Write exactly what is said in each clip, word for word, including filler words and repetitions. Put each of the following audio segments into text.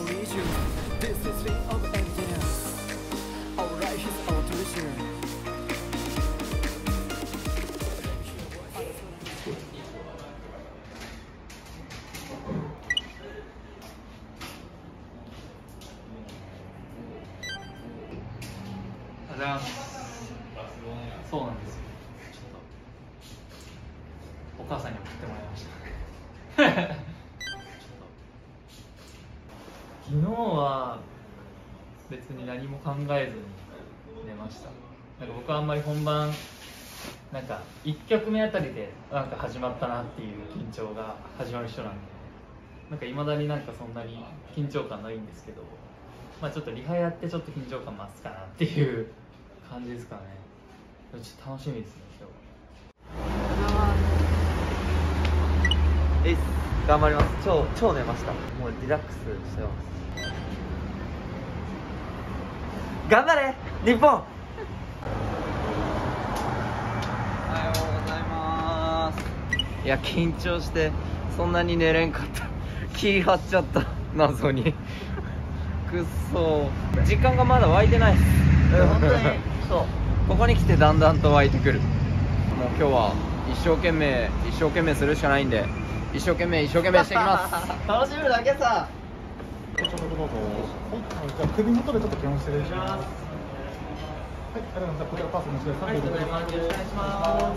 meet you. This is thing of evidence. Alright, he's all to share. ざいます。そうなんですよ。ちょっとお母さんに送ってもらいました。昨日は別に何も考えずに寝ました。なんか僕はあんまり本番なんかいっきょくめあたりでなんか始まったなっていう緊張が始まる人なんで、なんか未だになんかそんなに緊張感ないんですけど、まあちょっとリハやってちょっと緊張感増すかなっていう感じですかね。ちょっと楽しみですね今日。 えいっす、頑張ります。超超寝ました。もうリラックスしてます。頑張れ日本。おはようございます。いや緊張してそんなに寝れんかった。気張っちゃった謎に。くっそー、時間がまだ湧いてないです。本当にそう、ここに来てだんだんと湧いてくる。もう今日は一生懸命一生懸命するしかないんで、一生懸命一生懸命していきます楽しむだけさ。 ちょっとどうぞ。はい、じゃあ首元でちょっと気温失礼します。はい、ありがとうございます。こちらパスのしてさんびょうでございます。よろしくお願いします。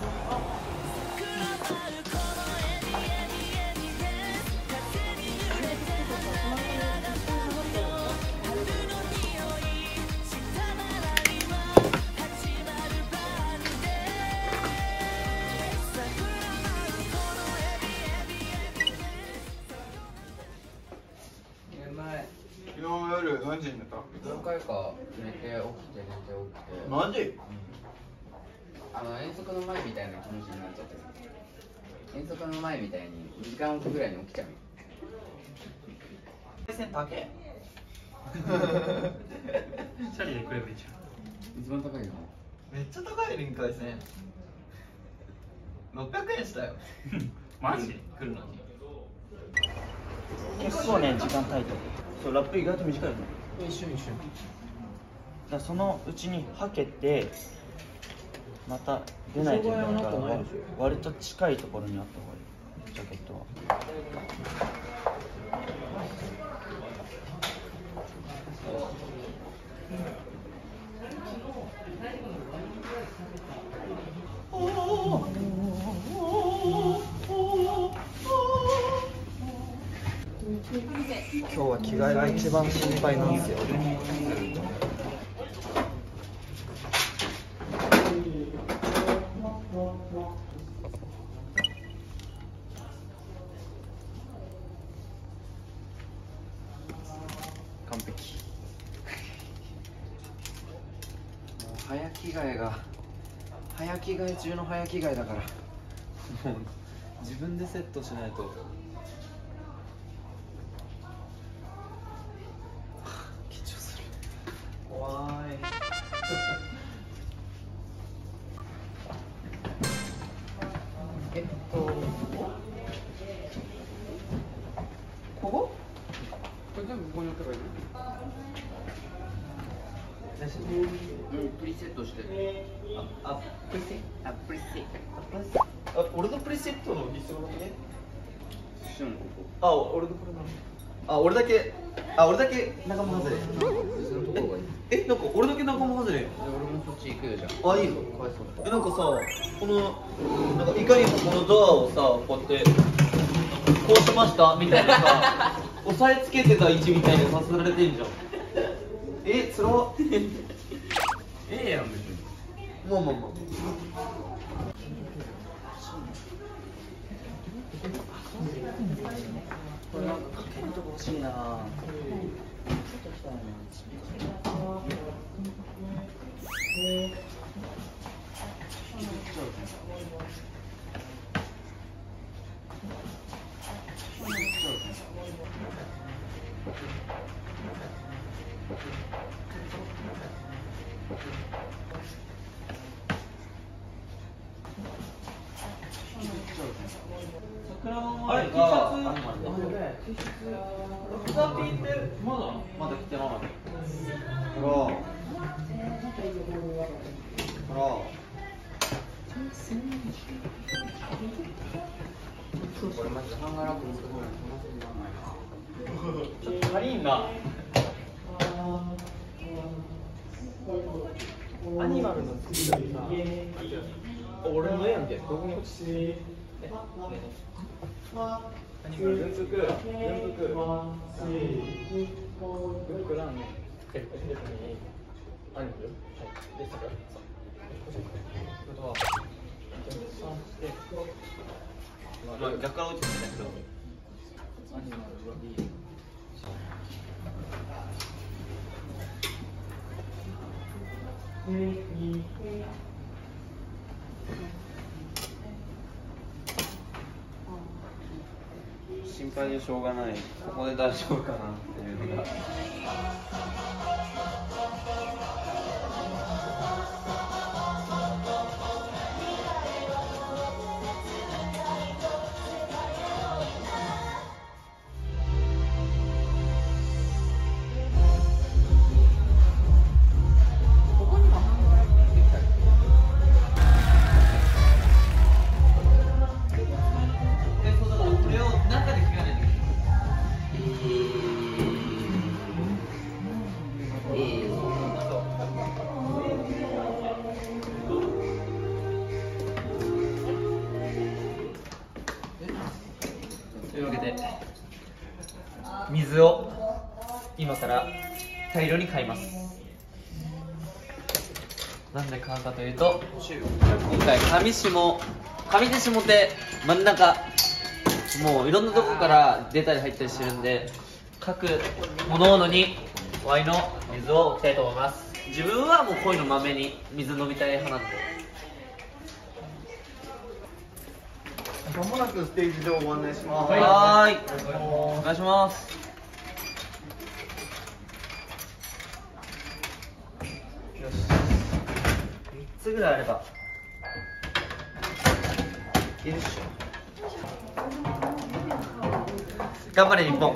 夜何時に寝た？ 何回か寝て起きて寝て起きて。 マジ？ うん、あの遠足の前みたいな気持ちになっちゃってる。遠足の前みたいににじかんおきぐらいに起きちゃう。 回線高え。 チャリで来ればいいじゃん。 一番高いのめっちゃ高いねん回線。ろっぴゃくえんしたよ。 マジ？ 来るのに。 結構ね時間タイト。そうラップ意外と短いの。 一緒一緒。 だそのうちにはけてまた出ないといけないから割と近いところにあった方がいいジャケットは。 今日は着替えが一番心配なんですよ。完璧。もう早着替えが早着替え中の早着替えだから、もう自分でセットしないと。怖い。えっとここ？これ全部ここに置けばいいの？うん、プリセットしてる。あ、あ、プリセット、あ、プリセット。あ、俺のプリセットの理想のね。ここ。あ、俺のこれなの。あ、俺だけ、あ、俺だけ仲間外れ。え、え、なんか俺だけ仲間外れ。俺もそっち行くよじゃあ。あ、いいの。かわいそう。え、なんかさ、このなんかいかにもこのドアをさ、こうやってこうしましたみたいなさ、押さえつけてた位置みたいにさせられてんじゃん。え、つらっ。ええやん別に。まあまあまあ。 これなんかかけるとこ欲しいな。ちょっと来たいな。 あれ T シャツあれ T シャツロッカー T ってまだまだ着てないほらほらこれマジでハンガーラックすごいちょっと足りんなアニマルの作りがさ俺の絵やんけどこに落ちてアニマル連続連続僕らのえっとアニマルはいでしたかそうことはまあ逆から落ちてたけどアニマルはいい心配でしょうがない。ここで大丈夫かなっていうのが。というわけで水を今から大量に買います。なんで買うかというと今回上下上手下手真ん中もういろんなとこから出たり入ったりしてるんで各各々にワイの水を置きたいと思います。自分はもうこういうのまめに水飲みたい派なんでまもなくステージ上ご案内します。 はーい、お願いします。よし、みっつぐらいあればいいでしょ。頑張れ日本。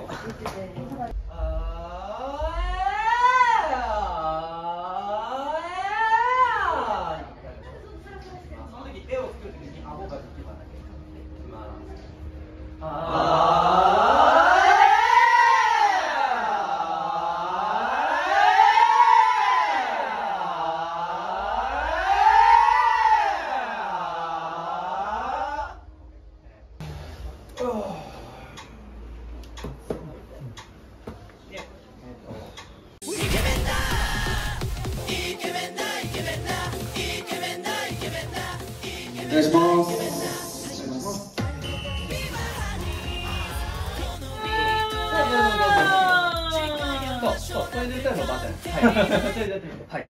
お願いします。 そうそう、それで歌えばバージョン。はい。